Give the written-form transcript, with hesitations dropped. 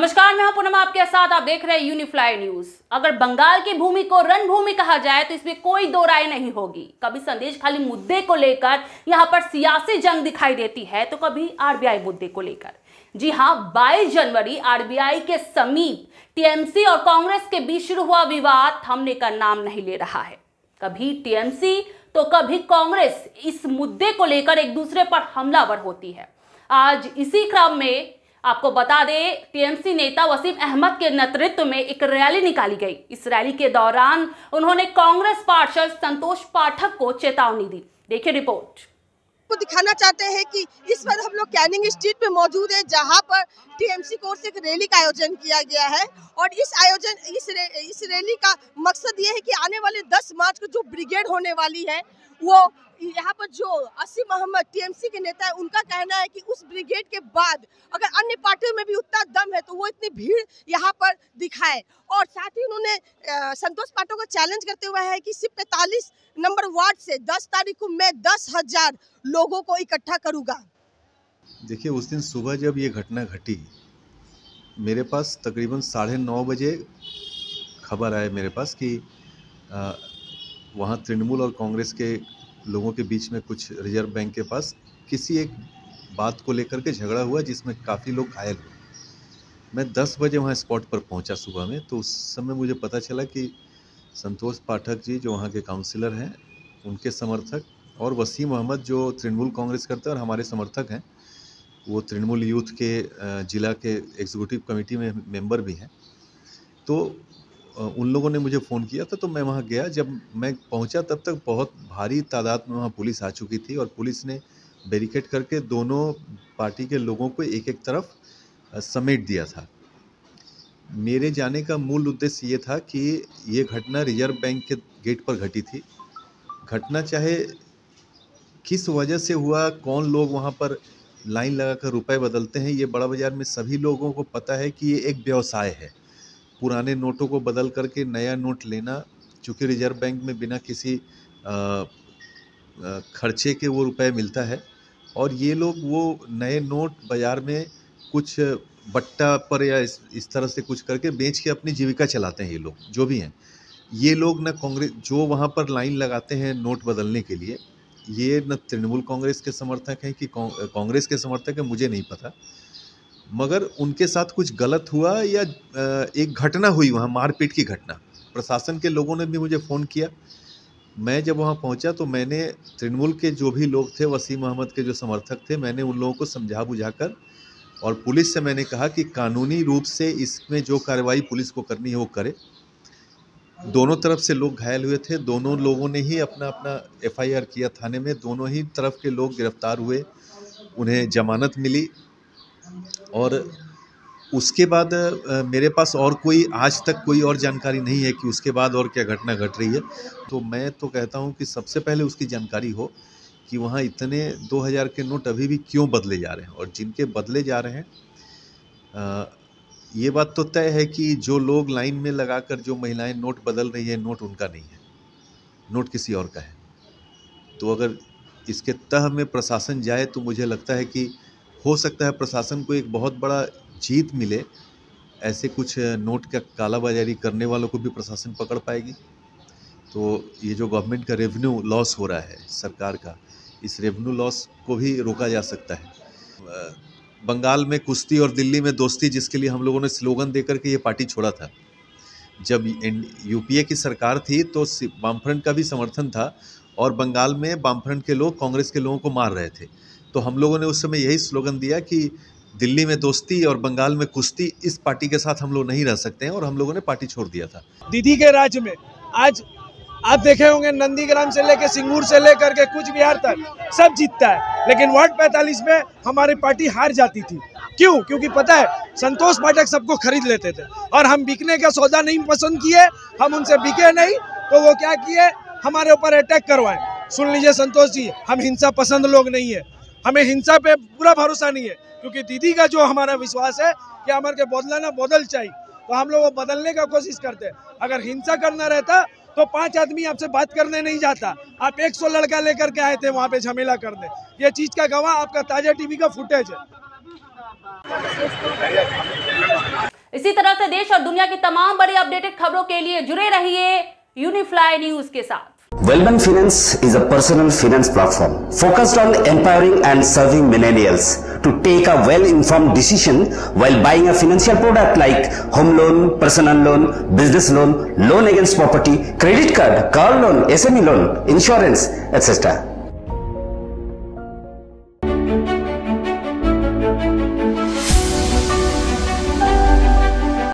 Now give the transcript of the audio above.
नमस्कार, मैं हूं पूनम आपके साथ। आप देख रहे हैं यूनिफ्लाई न्यूज। अगर बंगाल की भूमि को रणभूमि कहा जाए तो इसमें कोई दो राय नहीं होगी। कभी संदेश खाली मुद्दे को लेकर यहां पर सियासी जंग दिखाई देती है तो कभी आरबीआई मुद्दे को लेकर। जी हां, 22 जनवरी आरबीआई के समीप टीएमसी और कांग्रेस के बीच शुरू हुआ विवाद थमने का नाम नहीं ले रहा है। कभी टीएमसी तो कभी कांग्रेस इस मुद्दे को लेकर एक दूसरे पर हमलावर होती है। आज इसी क्रम में आपको बता दें, टीएमसी नेता वसीम अहमद के नेतृत्व में एक रैली निकाली गई। इस रैली के दौरान उन्होंने कांग्रेस पार्षद संतोष पाठक को चेतावनी दी। देखिए रिपोर्ट। को दिखाना चाहते हैं कि इस बार हम लोग कैनिंग स्ट्रीट पे मौजूद है, जहां पर टीएमसी की ओर से एक रैली का आयोजन किया गया है। और इस रैली का मकसद ये है कि आने वाले 10 मार्च को जो ब्रिगेड होने वाली है, वो यहाँ पर जो वसीम अहमद टीएमसी के नेता है, उनका कहना है कि उस ब्रिगेड के बाद अगर अन्य पार्टियों में भी उतना दम है तो वो इतनी भीड़ यहाँ पर दिखाए। और साथ ही उन्होंने संतोष पाठक को चैलेंज करते हुए है कि सिर्फ 45 नंबर वार्ड से 10 तारीख को मैं 10,000 लोगों को इकट्ठा करूंगा। देखिए, उस दिन सुबह जब ये घटना घटी, मेरे पास तकरीबन 9:30 बजे खबर आया मेरे पास कि वहाँ तृणमूल और कांग्रेस के लोगों के बीच में कुछ रिजर्व बैंक के पास किसी एक बात को लेकर के झगड़ा हुआ, जिसमें काफ़ी लोग घायल हुए। मैं 10 बजे वहाँ स्पॉट पर पहुँचा सुबह में, तो उस समय मुझे पता चला कि संतोष पाठक जी जो वहाँ के काउंसिलर हैं, उनके समर्थक, और वसीम अहमद जो तृणमूल कांग्रेस करते हैं और हमारे समर्थक हैं, वो तृणमूल यूथ के जिला के एग्जीक्यूटिव कमेटी में मेंबर भी हैं, तो उन लोगों ने मुझे फ़ोन किया था। तो मैं वहाँ गया। जब मैं पहुँचा तब तक बहुत भारी तादाद में वहाँ पुलिस आ चुकी थी और पुलिस ने बैरिकेड करके दोनों पार्टी के लोगों को एक एक तरफ समेट दिया था। मेरे जाने का मूल उद्देश्य ये था कि ये घटना रिजर्व बैंक के गेट पर घटी थी। घटना चाहे किस वजह से हुआ, कौन लोग वहाँ पर लाइन लगाकर रुपए बदलते हैं, ये बड़ा बाज़ार में सभी लोगों को पता है कि ये एक व्यवसाय है। पुराने नोटों को बदल करके नया नोट लेना, चूँकि रिजर्व बैंक में बिना किसी खर्चे के वो रुपए मिलता है, और ये लोग वो नए नोट बाज़ार में कुछ बट्टा पर या इस तरह से कुछ करके बेच के अपनी जीविका चलाते हैं। ये लोग जो भी हैं, ये लोग न कांग्रेस जो वहाँ पर लाइन लगाते हैं नोट बदलने के लिए, ये न तृणमूल कांग्रेस के समर्थक हैं कि कांग्रेस के समर्थक हैं, मुझे नहीं पता। मगर उनके साथ कुछ गलत हुआ या एक घटना हुई वहाँ, मारपीट की घटना। प्रशासन के लोगों ने भी मुझे फ़ोन किया। मैं जब वहाँ पहुँचा तो मैंने तृणमूल के जो भी लोग थे, वसीम अहमद के जो समर्थक थे, मैंने उन लोगों को समझा बुझाकर और पुलिस से मैंने कहा कि कानूनी रूप से इसमें जो कार्रवाई पुलिस को करनी है वो करे। दोनों तरफ से लोग घायल हुए थे, दोनों लोगों ने ही अपना अपना FIR किया थाने में, दोनों ही तरफ के लोग गिरफ्तार हुए, उन्हें जमानत मिली। और उसके बाद मेरे पास और कोई आज तक कोई और जानकारी नहीं है कि उसके बाद और क्या घटना घट रही है। तो मैं तो कहता हूं कि सबसे पहले उसकी जानकारी हो कि वहाँ इतने 2000 के नोट अभी भी क्यों बदले जा रहे हैं, और जिनके बदले जा रहे हैं, ये बात तो तय है कि जो लोग लाइन में लगाकर जो महिलाएं नोट बदल रही है, नोट उनका नहीं है, नोट किसी और का है। तो अगर इसके तह में प्रशासन जाए तो मुझे लगता है कि हो सकता है प्रशासन को एक बहुत बड़ा जीत मिले। ऐसे कुछ नोट का कालाबाजारी करने वालों को भी प्रशासन पकड़ पाएगी। तो ये जो गवर्नमेंट का रेवेन्यू लॉस हो रहा है सरकार का, इस रेवेन्यू लॉस को भी रोका जा सकता है। बंगाल में कुश्ती और दिल्ली में दोस्ती, जिसके लिए हम लोगों ने स्लोगन देकर के ये पार्टी छोड़ा था। जब यूपीए की सरकार थी तो वामफ्रंट का भी समर्थन था, और बंगाल में वामफ्रंट के लोग कांग्रेस के लोगों को मार रहे थे। तो हम लोगों ने उस समय यही स्लोगन दिया कि दिल्ली में दोस्ती और बंगाल में कुश्ती, इस पार्टी के साथ हम लोग नहीं रह सकते हैं, और हम लोगों ने पार्टी छोड़ दिया था। दीदी के राज्य में आज आप देखे होंगे, नंदीग्राम से लेकर सिंगूर से लेकर के कुछ बिहार तक सब जीतता है, लेकिन वार्ड 45 में हमारी पार्टी हार जाती थी। क्यों? क्योंकि पता है संतोष पाठक सबको खरीद लेते थे, और हम बिकने का सौदा नहीं पसंद किए, हम उनसे बिके नहीं, तो वो क्या किए, हमारे ऊपर अटैक करवाए। सुन लीजिए संतोष जी, हम हिंसा पसंद लोग नहीं है, हमें हिंसा पे पूरा भरोसा नहीं है, क्योंकि दीदी का जो हमारा विश्वास है कि हमारे के बदलाना बदल चाहिए, तो हम लोग वो बदलने का कोशिश करते हैं। अगर हिंसा करना रहता तो 5 आदमी आपसे बात करने नहीं जाता, आप 100 लड़का लेकर के आए थे वहाँ पे झमेला करने। ये चीज का गवाह आपका ताजा टीवी का फुटेज है। इसी तरह से देश और दुनिया की तमाम बड़ी अपडेटेड खबरों के लिए जुड़े रहिए यूनिफ्लाई न्यूज के साथ। Wellman Finance is a personal finance platform focused on empowering and serving millennials to take a well-informed decision while buying a financial product like home loan, personal loan, business loan, loan against property, credit card, car loan, SME loan, insurance, etc.